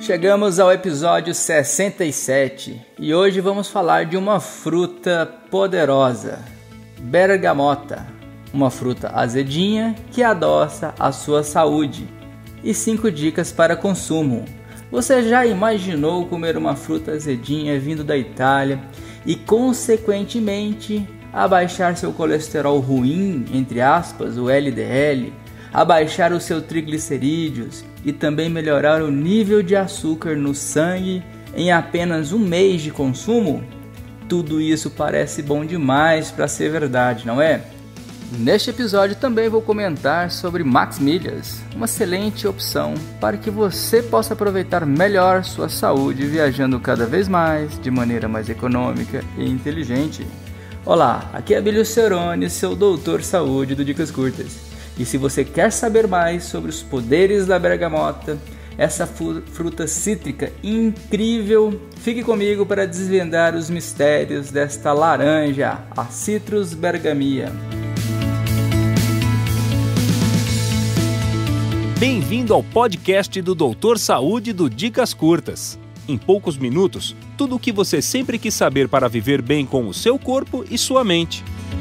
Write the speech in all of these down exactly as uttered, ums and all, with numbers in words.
Chegamos ao episódio sessenta e sete e hoje vamos falar de uma fruta poderosa, bergamota, uma fruta azedinha que adoça a sua saúde. E cinco dicas para consumo. Você já imaginou comer uma fruta azedinha vindo da Itália e consequentemente abaixar seu colesterol ruim, entre aspas, o L D L, abaixar os seus triglicerídeos e também melhorar o nível de açúcar no sangue em apenas um mês de consumo? Tudo isso parece bom demais para ser verdade, não é? Neste episódio também vou comentar sobre Max Milhas, uma excelente opção para que você possa aproveitar melhor sua saúde viajando cada vez mais, de maneira mais econômica e inteligente. Olá, aqui é Abílio Ceroni, seu doutor saúde do Dicas Curtas. E se você quer saber mais sobre os poderes da bergamota, essa fruta cítrica incrível, fique comigo para desvendar os mistérios desta laranja, a Citrus bergamia. Bem-vindo ao podcast do doutor Saúde do Dicas Curtas. Em poucos minutos, tudo o que você sempre quis saber para viver bem com o seu corpo e sua mente.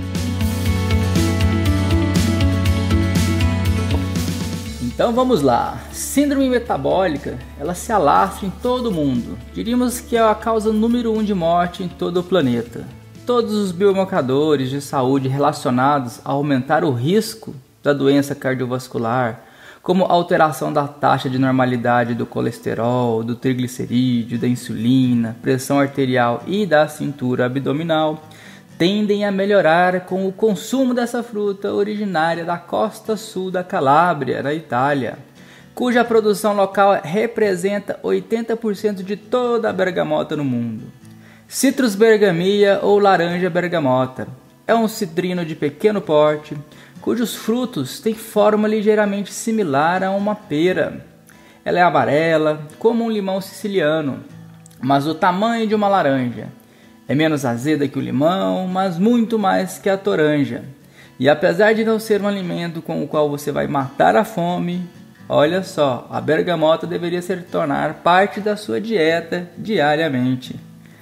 Então vamos lá. Síndrome metabólica, ela se alastra em todo o mundo. Diríamos que é a causa número um de morte em todo o planeta. Todos os biomarcadores de saúde relacionados a aumentar o risco da doença cardiovascular, como alteração da taxa de normalidade do colesterol, do triglicerídeo, da insulina, pressão arterial e da cintura abdominal, tendem a melhorar com o consumo dessa fruta originária da costa sul da Calábria, na Itália, cuja produção local representa oitenta por cento de toda a bergamota no mundo. Citrus bergamia ou laranja bergamota é um citrino de pequeno porte, cujos frutos têm forma ligeiramente similar a uma pera. Ela é amarela, como um limão siciliano, mas do tamanho de uma laranja. É menos azeda que o limão, mas muito mais que a toranja. E apesar de não ser um alimento com o qual você vai matar a fome, olha só, a bergamota deveria se tornar parte da sua dieta diariamente.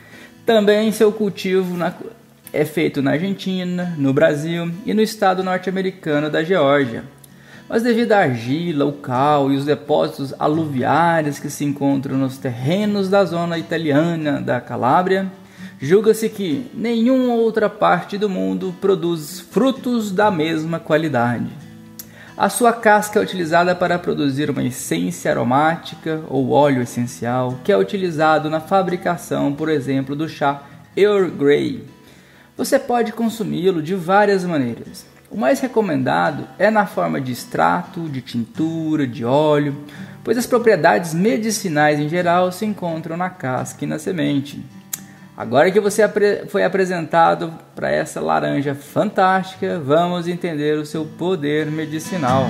Também seu cultivo na, é feito na Argentina, no Brasil e no estado norte-americano da Geórgia. Mas devido à argila, o cal e os depósitos aluviários que se encontram nos terrenos da zona italiana da Calábria, julga-se que nenhuma outra parte do mundo produz frutos da mesma qualidade. A sua casca é utilizada para produzir uma essência aromática ou óleo essencial, que é utilizado na fabricação, por exemplo, do chá Earl Grey. Você pode consumi-lo de várias maneiras. O mais recomendado é na forma de extrato, de tintura, de óleo, pois as propriedades medicinais em geral se encontram na casca e na semente. Agora que você foi apresentado para essa laranja fantástica, vamos entender o seu poder medicinal.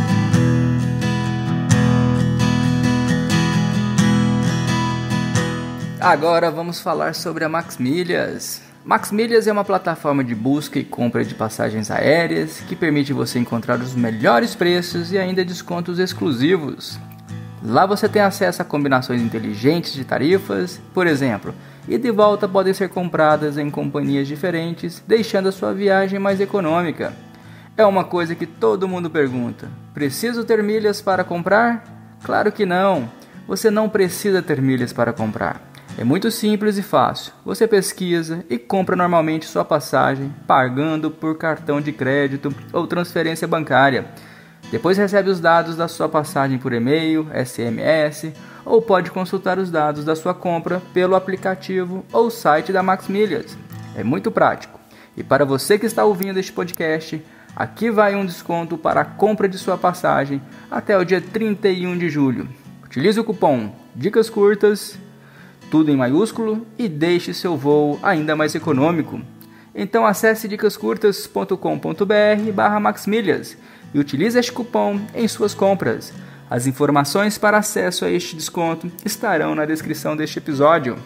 Agora vamos falar sobre a Max Milhas. Max Milhas é uma plataforma de busca e compra de passagens aéreas que permite você encontrar os melhores preços e ainda descontos exclusivos. Lá você tem acesso a combinações inteligentes de tarifas, por exemplo, ida e volta podem ser compradas em companhias diferentes, deixando a sua viagem mais econômica. É uma coisa que todo mundo pergunta: preciso ter milhas para comprar? Claro que não, você não precisa ter milhas para comprar. É muito simples e fácil. Você pesquisa e compra normalmente sua passagem pagando por cartão de crédito ou transferência bancária. Depois recebe os dados da sua passagem por e-mail, S M S, ou pode consultar os dados da sua compra pelo aplicativo ou site da Max Milhas. É muito prático. E para você que está ouvindo este podcast, aqui vai um desconto para a compra de sua passagem até o dia trinta e um de julho. Utilize o cupom Dicas Curtas, tudo em maiúsculo, e deixe seu voo ainda mais econômico. Então acesse dicascurtas ponto com ponto br barra maxmilhas e utilize este cupom em suas compras. As informações para acesso a este desconto estarão na descrição deste episódio.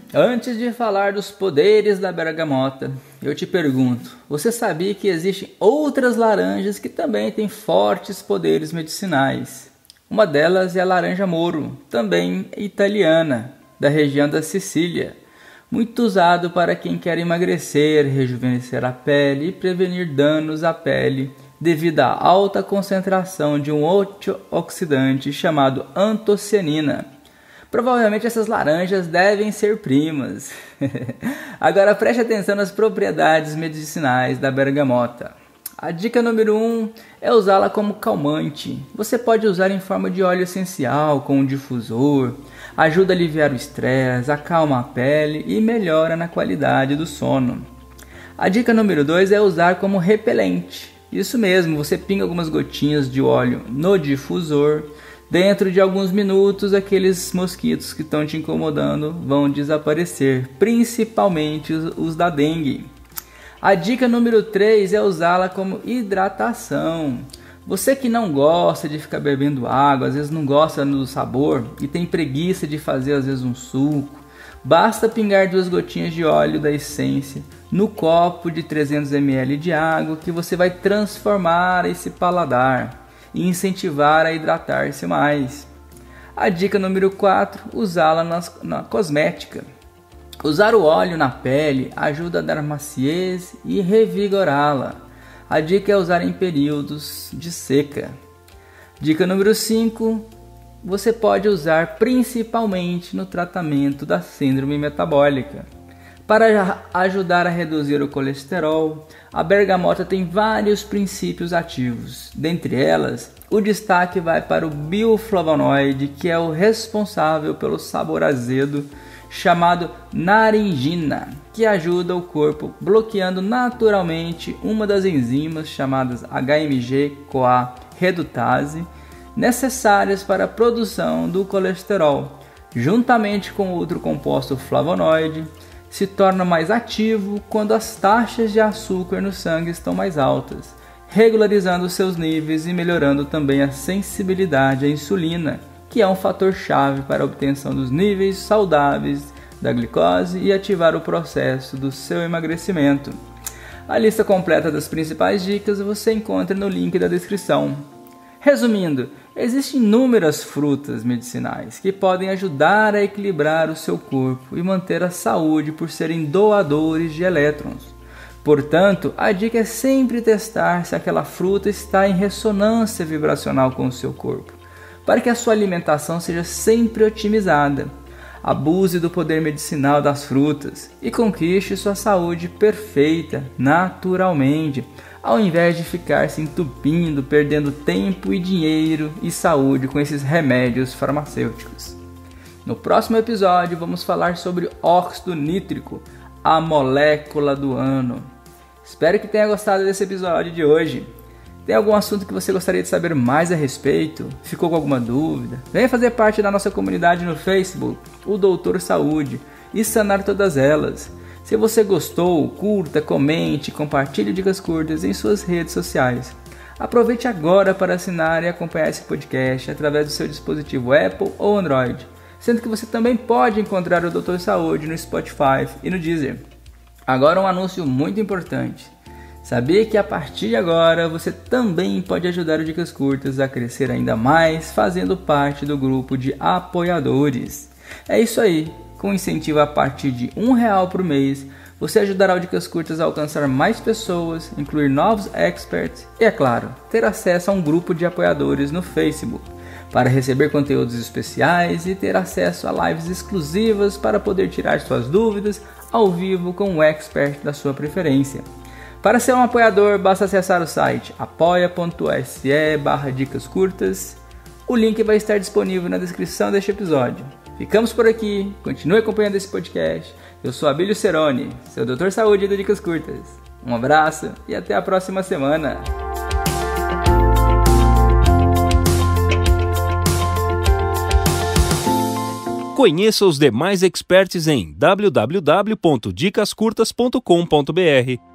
Antes de falar dos poderes da bergamota, eu te pergunto, você sabia que existem outras laranjas que também têm fortes poderes medicinais? Uma delas é a laranja moro, também italiana, da região da Sicília, muito usado para quem quer emagrecer, rejuvenescer a pele e prevenir danos à pele devido à alta concentração de um antioxidante chamado antocianina. Provavelmente essas laranjas devem ser primas. Agora preste atenção nas propriedades medicinais da bergamota. A dica número um é usá-la como calmante. Você pode usar em forma de óleo essencial, com um difusor. Ajuda a aliviar o estresse, acalma a pele e melhora na qualidade do sono. A dica número dois é usar como repelente. Isso mesmo, você pinga algumas gotinhas de óleo no difusor. Dentro de alguns minutos, aqueles mosquitos que estão te incomodando vão desaparecer, principalmente os, os da dengue. A dica número três é usá-la como hidratação. Você que não gosta de ficar bebendo água, às vezes não gosta do sabor e tem preguiça de fazer às vezes um suco, basta pingar duas gotinhas de óleo da essência no copo de trezentos mililitros de água que você vai transformar esse paladar e incentivar a hidratar-se mais. A dica número quatro, usá-la na cosmética. Usar o óleo na pele ajuda a dar maciez e revigorá-la. A dica é usar em períodos de seca. Dica número cinco, você pode usar principalmente no tratamento da síndrome metabólica. Para ajudar a reduzir o colesterol, a bergamota tem vários princípios ativos. Dentre elas, o destaque vai para o bioflavonoide, que é o responsável pelo sabor azedo, chamado naringina, que ajuda o corpo bloqueando naturalmente uma das enzimas chamadas H M G-CoA redutase, necessárias para a produção do colesterol, juntamente com outro composto flavonoide, se torna mais ativo quando as taxas de açúcar no sangue estão mais altas, regularizando seus níveis e melhorando também a sensibilidade à insulina, que é um fator chave para a obtenção dos níveis saudáveis da glicose e ativar o processo do seu emagrecimento. A lista completa das principais dicas você encontra no link da descrição. Resumindo, existem inúmeras frutas medicinais que podem ajudar a equilibrar o seu corpo e manter a saúde por serem doadores de elétrons. Portanto, a dica é sempre testar se aquela fruta está em ressonância vibracional com o seu corpo, para que a sua alimentação seja sempre otimizada. Abuse do poder medicinal das frutas e conquiste sua saúde perfeita, naturalmente, ao invés de ficar se entupindo, perdendo tempo e dinheiro e saúde com esses remédios farmacêuticos. No próximo episódio vamos falar sobre óxido nítrico, a molécula do ano. Espero que tenha gostado desse episódio de hoje. Tem algum assunto que você gostaria de saber mais a respeito? Ficou com alguma dúvida? Venha fazer parte da nossa comunidade no Facebook, o Doutor Saúde, e sanar todas elas. Se você gostou, curta, comente, compartilhe dicas curtas em suas redes sociais. Aproveite agora para assinar e acompanhar esse podcast através do seu dispositivo Apple ou Android, sendo que você também pode encontrar o Doutor Saúde no Spotify e no Deezer. Agora um anúncio muito importante. Sabia que a partir de agora você também pode ajudar o Dicas Curtas a crescer ainda mais fazendo parte do grupo de apoiadores. É isso aí, com incentivo a partir de um real por mês, você ajudará o Dicas Curtas a alcançar mais pessoas, incluir novos experts e, é claro, ter acesso a um grupo de apoiadores no Facebook, para receber conteúdos especiais e ter acesso a lives exclusivas para poder tirar suas dúvidas ao vivo com um expert da sua preferência. Para ser um apoiador, basta acessar o site apoia.se barra dicas curtas. O link vai estar disponível na descrição deste episódio. Ficamos por aqui, continue acompanhando esse podcast. Eu sou Abílio Ceroni, seu doutor Saúde do Dicas Curtas. Um abraço e até a próxima semana. Conheça os demais experts em w w w ponto dicas curtas ponto com ponto b r.